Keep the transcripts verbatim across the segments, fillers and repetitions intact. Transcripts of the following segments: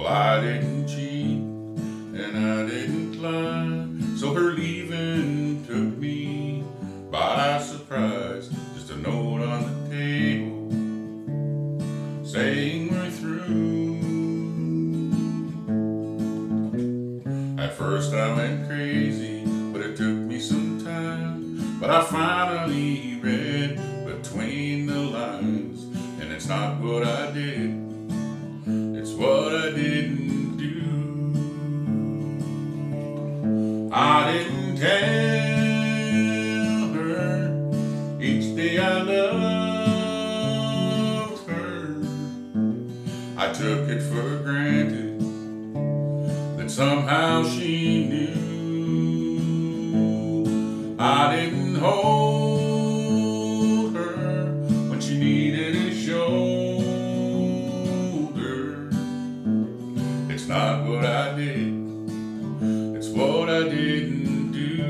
Well, I didn't cheat and I didn't lie, so her leaving took me by surprise. Just a note on the table saying we're through. At first I went crazy, but it took me some time. But I finally read between the lines, and it's not what I did, it's what I didn't do. I didn't tell her each day I loved her. I took it for granted that somehow she knew. I didn't hold her when she needed a shoulder. It's not what I did, it's what I didn't do.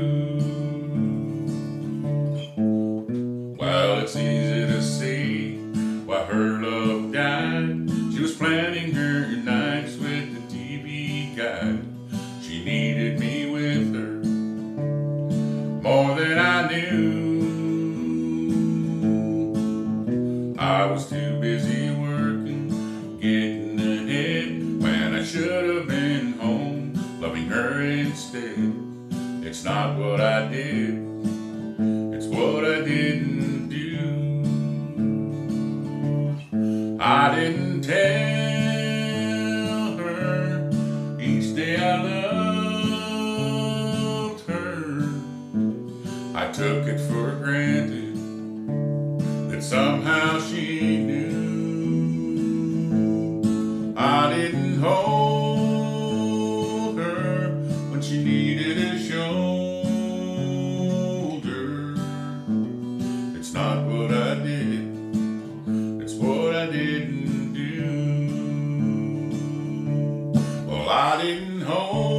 While it's easy to see why her love died, she was planning her nights with the T V guide. She needed me with her more than I knew. I was too busy working, getting ahead, when I should have been home, loving her instead. It's not what I did, it's what I didn't do. I didn't tell her each day I loved her. I took it for granted that somehow she knew. I didn't hold her when she needed a shoulder. It's not what I did, it's what I didn't do. Well, I didn't hold